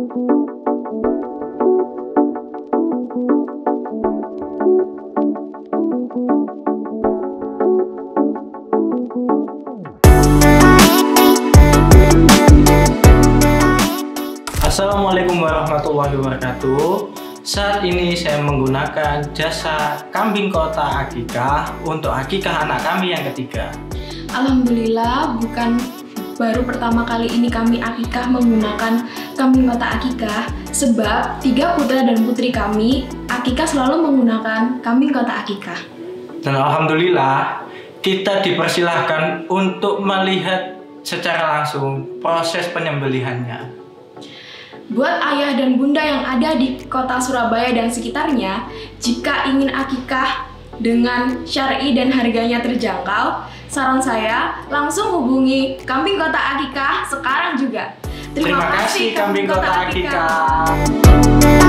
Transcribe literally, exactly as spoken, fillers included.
Assalamualaikum warahmatullahi wabarakatuh. Saat ini saya menggunakan jasa kambing kota akikah untuk akikah anak kami yang ketiga. Alhamdulillah, bukan baru pertama kali ini kami akikah menggunakan kambing kota akikah, sebab tiga putra dan putri kami akikah selalu menggunakan kambing kota akikah. Dan alhamdulillah kita dipersilahkan untuk melihat secara langsung proses penyembelihannya. Buat ayah dan bunda yang ada di kota Surabaya dan sekitarnya, jika ingin akikah dengan syar'i dan harganya terjangkau, saran saya langsung hubungi Kambing Kota Akikah sekarang juga. Terima, Terima kasih Kambing Kota Akikah.